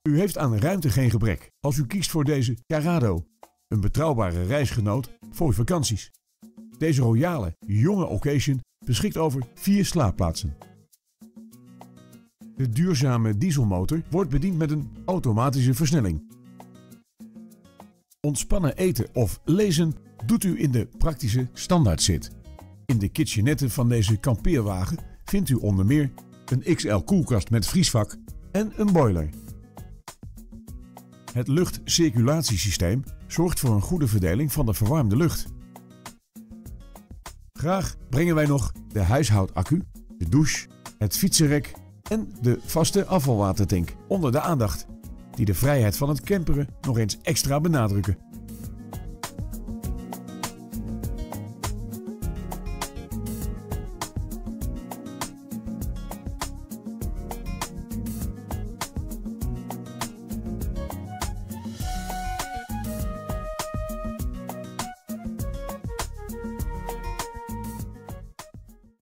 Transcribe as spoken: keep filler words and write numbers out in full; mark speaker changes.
Speaker 1: U heeft aan ruimte geen gebrek als u kiest voor deze Carrado, een betrouwbare reisgenoot voor uw vakanties. Deze royale, jonge occasion beschikt over vier slaapplaatsen. De duurzame dieselmotor wordt bediend met een automatische versnelling. Ontspannen eten of lezen doet u in de praktische standaardzit. In de kitchenette van deze kampeerwagen vindt u onder meer een X L koelkast met vriesvak en een boiler. Het luchtcirculatiesysteem zorgt voor een goede verdeling van de verwarmde lucht. Graag brengen wij nog de huishoudaccu, de douche, het fietsenrek en de vaste afvalwatertank onder de aandacht, die de vrijheid van het camperen nog eens extra benadrukken.